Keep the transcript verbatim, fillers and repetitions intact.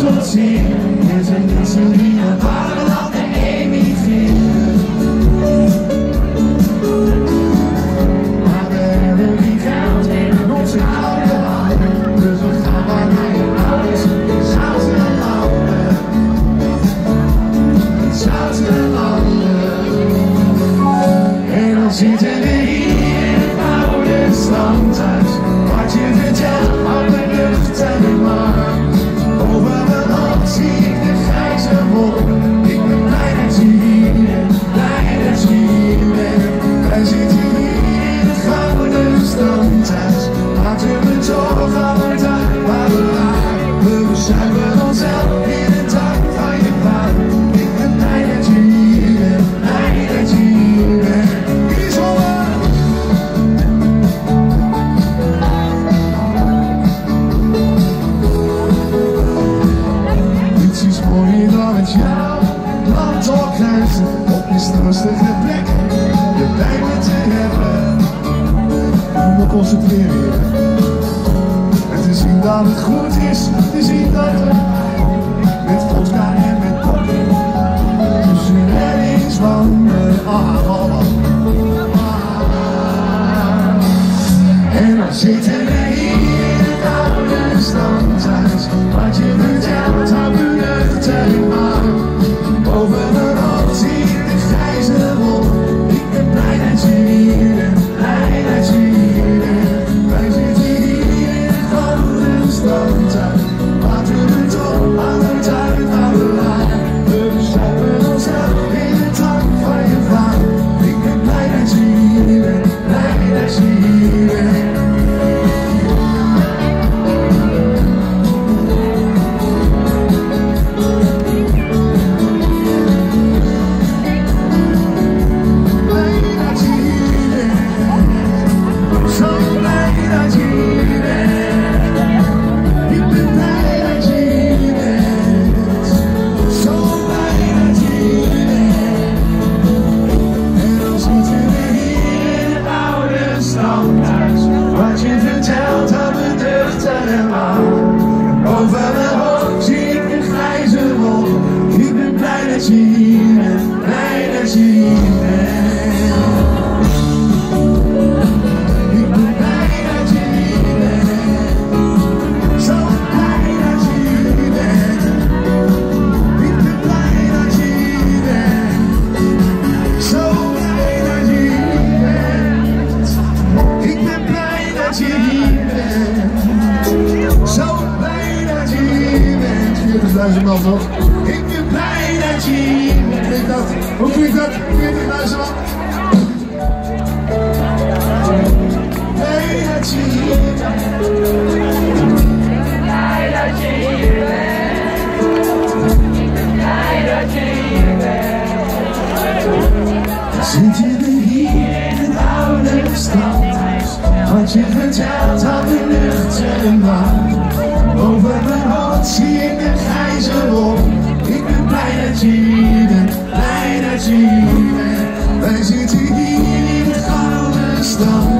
zult zien, er zijn mensen die naar buitenland emigreren. Maar we hebben geen geld in onze oude handen, dus we gaan maar naar je ouders in zoute landen. In zoute landen. En dan zitten we hier in het oude stamthuis, wat je vertelt op de lucht en de markt. Over mijn hoofd zie ik de grijze wolk. Ik ben blij dat je hier bent, blij dat je hier bent. Wij zitten hier in het gouden stamthuis, laten we toch altijd uit waar we waren. We bezuipen onszelf in het dak van je vader. Ik ben blij dat je hier bent, blij dat je hier bent. Hier zo aan. Niets is mooier dan met jou land doorkruisen op die rustige plek je bij me te hebben. Om me concentreren en te zien dat het goed is, te zien dat we met vodka en met koffie tussen reddingswanden. Ah, ah, ah. En dan zitten we hier in het oude stamthuis, wat je vertelt aan de lucht en maan. Boven mijn hoofd zie ik de grijze wolk. Ik ben blij dat je hier bent, blij dat je hier bent. Wij zitten hier in het gouden stamthuis, laten we toch altijd uit waar we waren. We bezuipen onszelf in het dak van je vader. Ik ben blij dat je hier bent, blij dat je hier bent. Wat je vertelt aan de duchten en maan. Over mijn hoofd zie ik de grijze wolk. Ik ben blij dat je hier bent, blij dat je hier bent. Ik ben blij dat je hier bent. Zo blij dat je hier bent. Ik ben blij dat je hier bent. Zo blij dat je hier bent. Ik ben blij dat je hier bent. Zo blij dat je hier bent. veertigduizend man toch? Ik ben blij dat je hier bent. Klinkt dat? Hoe klinkt dat? veertigduizend man. Blij dat je hier bent. Blij dat je hier bent. Blij dat je hier bent. Zitten we hier in het oude stadhuis, wat je vertelt aan de lucht en maan. Over mijn hoofd zie ik de grijze wolk. Ik ben blij dat je hier bent, blij dat je hier bent. Wij zitten hier in het gouden stad.